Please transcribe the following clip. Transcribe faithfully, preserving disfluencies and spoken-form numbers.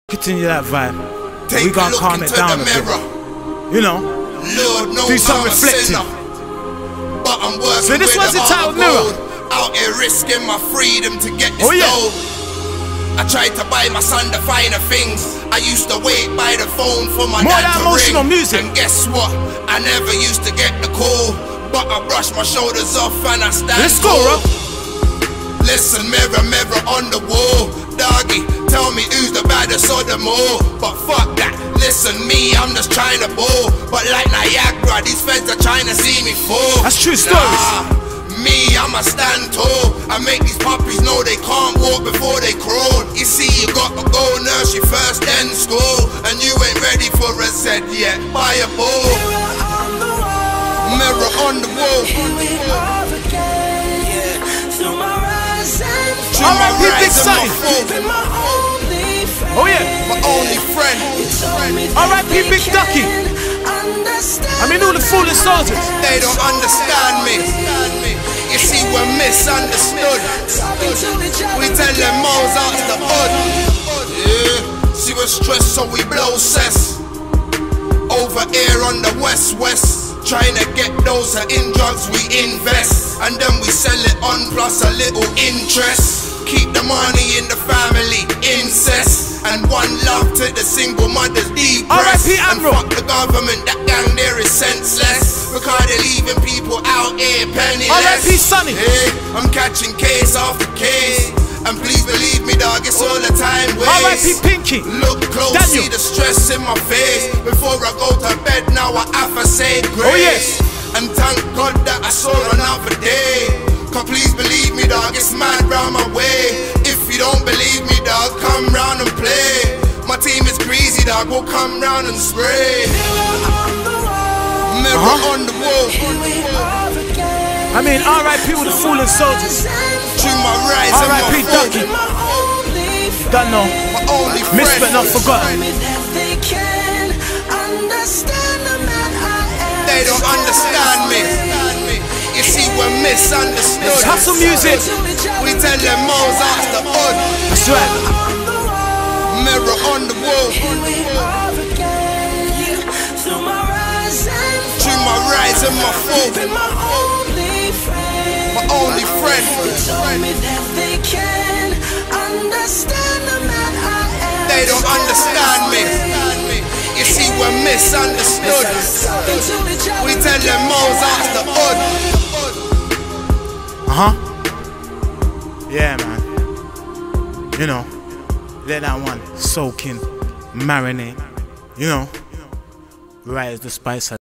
Continue that vibe. Take we gonna calm it down a bit. You know, Lord knows do some I'm a reflecting. sinner, but I'm working So this with one's the entitled heart of Mirror. gold. Out here risking my freedom to get this Oh, yeah. dough. I tried to buy my son the finer things. I used to wait by the phone for my More dad that to emotional ring. music. And guess what? I never used to get the call, but I brushed my shoulders off and I stand Let's go, tall. bro. Listen, mirror, mirror on the wall, doggy, tell me who's the baddest or the more. But fuck that, listen, me, I'm just trying to ball. But like Niagara, these feds are trying to see me fall. That's true stories. Nah, me, I'ma stand tall. I make these puppies know they can't walk before they crawl. You see, you gotta go nursery first, then school. And you ain't ready for a Z yet, buy a ball. Mirror on the wall. Alright, Big Sonny. Oh yeah. My only friend. Alright, Big Ducky. I mean all the foolish soldiers. They don't understand me. You see, we're misunderstood. We tell them Mozart's the hood. Yeah. See, we're stressed, so we blow cess. Over here on the west west. Trying to get those that in drugs we invest. And then we sell it on plus a little interest. Keep the money in the family, incest. And one love to the single mothers depressed. And fuck the government, that gang there is senseless. Because they're leaving people out here penniless. R I P Sonny. Hey, I'm catching case after case. And please believe me, dog, it's all the time waste. R I P Pinky. Look close, Daniel. see the stress in my face. Before I go to bed, now I have to say grace. Oh yes. And thank God that I saw another day. Cause please believe me, dog, it's mad round my way. If you don't believe me, dog, come round and play. My team is greasy, dog, we'll come round and spray. Mirror Uh-huh. on the wall. I mean R I P with the foolish soldiers. Through my rise R and I P my fall. Ducky. Don't know. My only Missed but friend. not forgotten. They don't understand me. You see, we're misunderstood. It's hustle music. We tell them Mozart's the hood. That's right. Mirror on the wall. Through my rise and my fall. My only friend. They don't understand me. You see, we're misunderstood. We tell them Mozart's the hood. Uh-huh. Yeah, man. You know, let that one soak in, marinate. You know, right as the spice.